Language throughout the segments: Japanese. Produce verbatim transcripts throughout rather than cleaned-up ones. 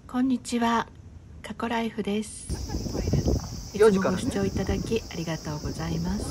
こんにちは、カコライフです。いつもご視聴いただきありがとうございます。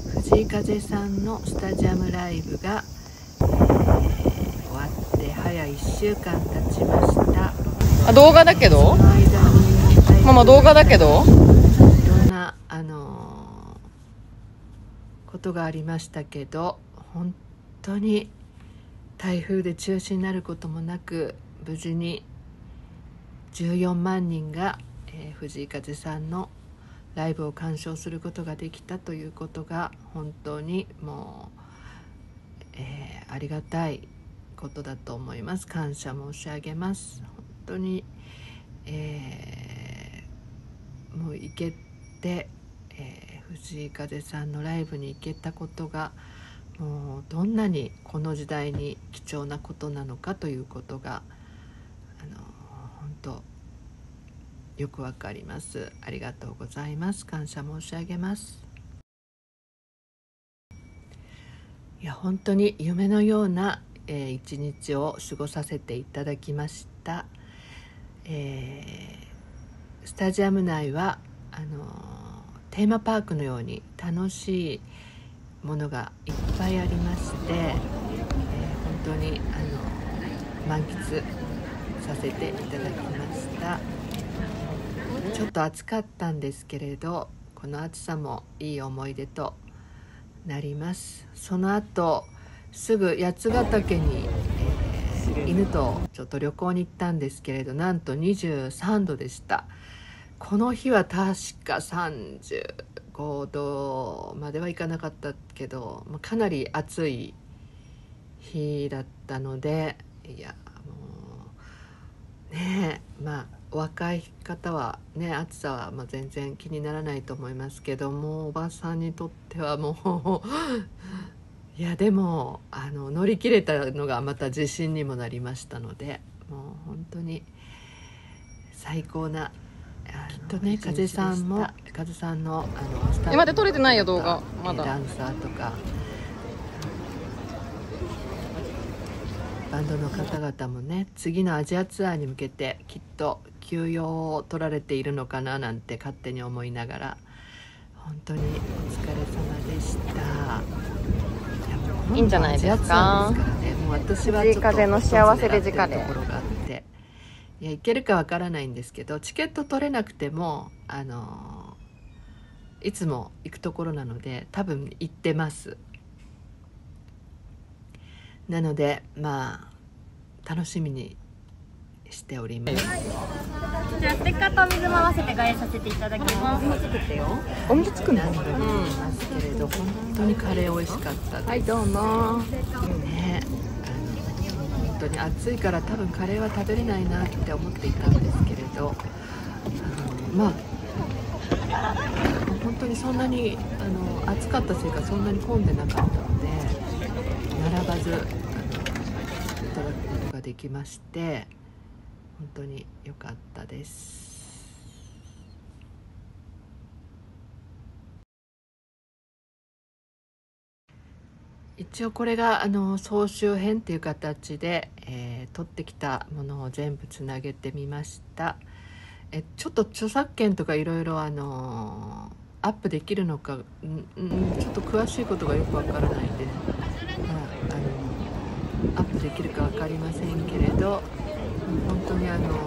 藤井風さんのスタジアムライブが、えー、終わって早いっしゅうかん経ちました。 あ、動画だけど、 その間にママ動画だけどいろんな、あのー、ことがありましたけど、本当に台風で中止になることもなく、無事にじゅうよんまんにんが、えー、藤井風さんのライブを鑑賞することができたということが本当にもう、えー、ありがたいことだと思います。感謝申し上げます。本当に、えー、もう行けて、えー、藤井風さんのライブに行けたことがもうどんなにこの時代に貴重なことなのかということがあの本当よくわかります。ありがとうございます。感謝申し上げます。いや本当に夢のような、えー、一日を過ごさせていただきました。えー、スタジアム内はあのテーマパークのように楽しいものがいっぱいありまして、えー、本当にあの満喫させていただきました。ちょっと暑かったんですけれど、この暑さもいい思い出となります。その後すぐ八ヶ岳に、えー、犬とちょっと旅行に行ったんですけれど、なんとにじゅうさんどでした。この日は確かさんじゅうごどまではいかなかったけど、かなり暑い日だったので、いやもうねえ、まあお若い方はね、暑さはまあ全然気にならないと思いますけども、おばさんにとってはもういやでもあの乗り切れたのがまた自信にもなりましたので、もう本当に最高な、きっとね、風さんも風さんのあのスタッフの方とか、 今まで撮れてないよ動画まだ。 ダンサーとかバンドの方々もね、次のアジアツアーに向けてきっと休養を取られているのかななんて勝手に思いながら、本当にお疲れ様でした。 いいんじゃないですか。 私は藤井風の幸せベジカレーところがあって、いや行けるかわからないんですけど、チケット取れなくてもあのいつも行くところなので多分行ってます。なのでまあ楽しみにしております。 じゃあステッカーとお水も合わせて外演させていただきます。 お水作るの？ 何度も言いますけれど、うん、本当にカレー美味しかったです。 はい、どうも。 ね、あの本当に暑いから多分カレーは食べれないなって思っていたんですけれど、あのまあ本当にそんなにあの暑かったせいかそんなに混んでなかったので、並ばずあのいただくことができまして、本当に良かったです。一応これがあの総集編っていう形で、えー、撮ってきたものを全部つなげてみました。えちょっと著作権とかいろいろあのアップできるのか、うんうん、ちょっと詳しいことがよくわからないんで、まあ、あのアップできるか分かりませんけれど、本当にあの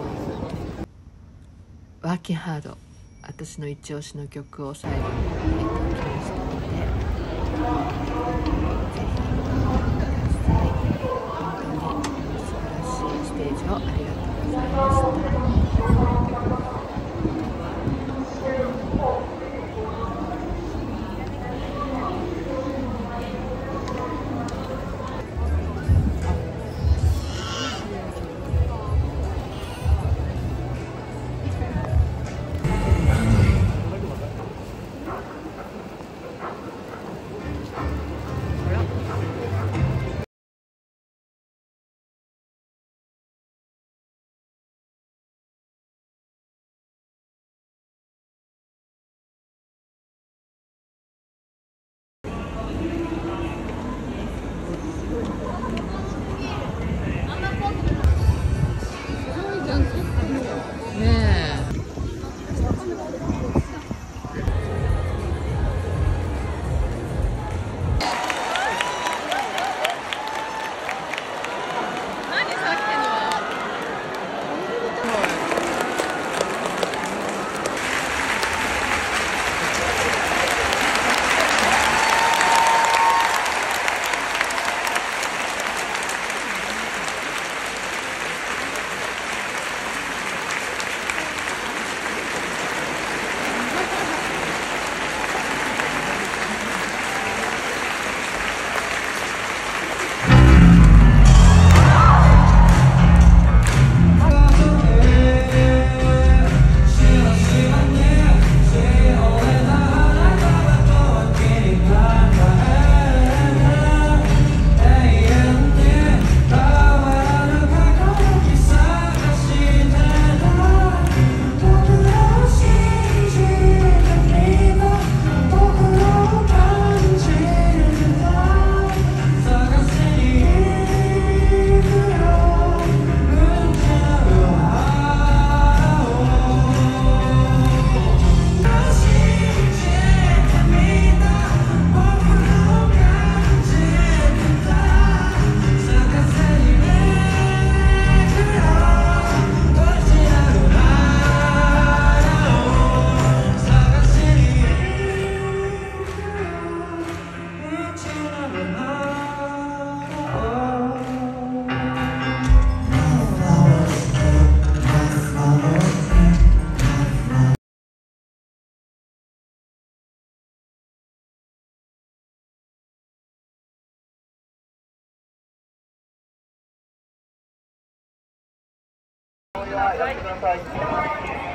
ワーキンハード、私の一押しの曲を最後に入れておきましたので、ぜひください。本当に素晴らしいステージをありがとうございました。 はやってください。